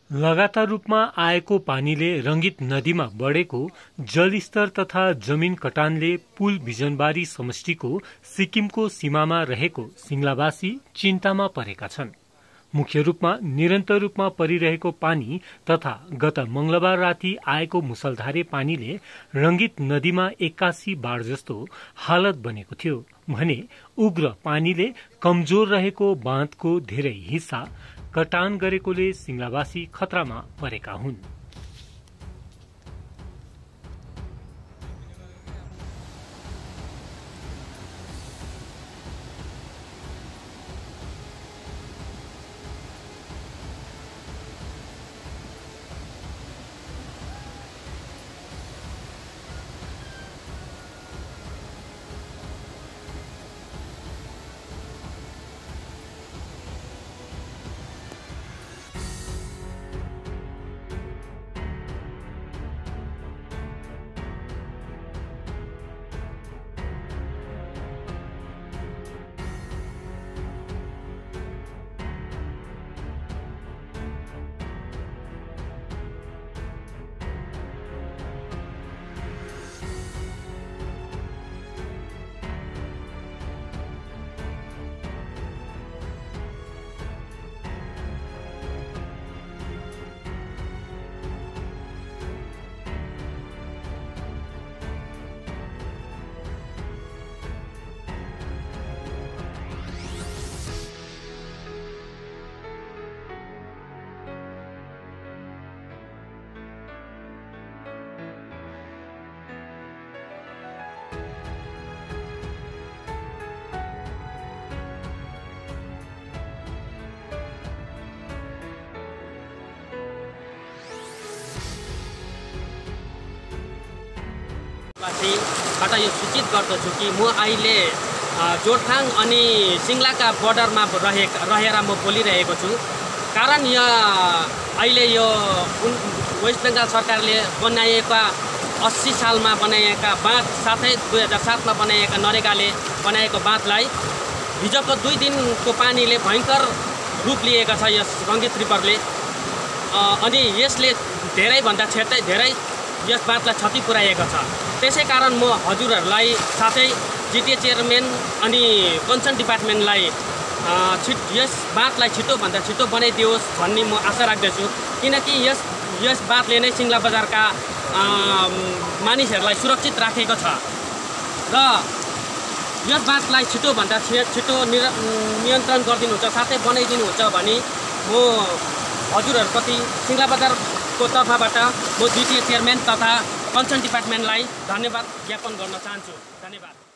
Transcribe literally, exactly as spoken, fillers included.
लगातार रूपमा आएको पानीले रंगित नदीमा बढेको जलस्तर तथा जमीन कटानले पुल बिजनबारी समष्टिको सिक्किमको सीमामा रहेको सिंगलावासी चिन्तामा परेका छन्। मुख्य रूपमा निरन्तर रूपमा परिरहेको पानी तथा गत मंगलबार राति आएको मुसलधारे पानीले रंगित नदीमा एक्कासी बाढ़ जस्तो हालत बनेको थियो भने उग्र पानीले कमजोर रहेको बाँधको धेरै हिस्सा कटान गरेकोले सिंगलावासी खतरामा परेका हुन्। बाट यो सूचित गर्दछु कि म अहिले जोरथाङ अनि सिङ्लाका बर्डरमा रहे रहेर म बोलिरहेको छु। कारण यहाँ अहिले यो वेस्ट बेङ्गाल सरकारले बनाएका अस्सी सालमा बनाएका बाँध साथै दुई हजार सातमा बनाएका नरेगाले बनाएको बाँधलाई हिजोको दुई दिनको पानीले भयङ्कर रूप लिएका छ यस रङ्गित रिभरले। अनि यसले धेरैभन्दा क्षेत्रै धेरै यस बाँधलाई क्षति पुर्याएको छ। त्यसै कारण म हजुरहरूलाई साथै जिटिए चेयरम्यान अनि कन्सर्न डिपार्टमेन्टलाई छिट यस बाँधलाई छिटोभन्दा छिटो बनाइदियोस् भन्ने म आशा राख्दछु। किनकि यस यस बाँधले नै सिङ्ला बजारका मानिसहरूलाई सुरक्षित राखेको छ र यस बाँधलाई छिटोभन्दा छिटो नियन्त्रण गरिदिनुहुन्छ साथै बनाइदिनुहुन्छ भने म हजुरहरूप्रति सिङ्ला बजारको तर्फबाट म जिटिए चेयरम्यान तथा कन्सर्न डिपार्टमेन्टलाई धन्यवाद ज्ञापन गर्न चाहन्छु। धन्यवाद।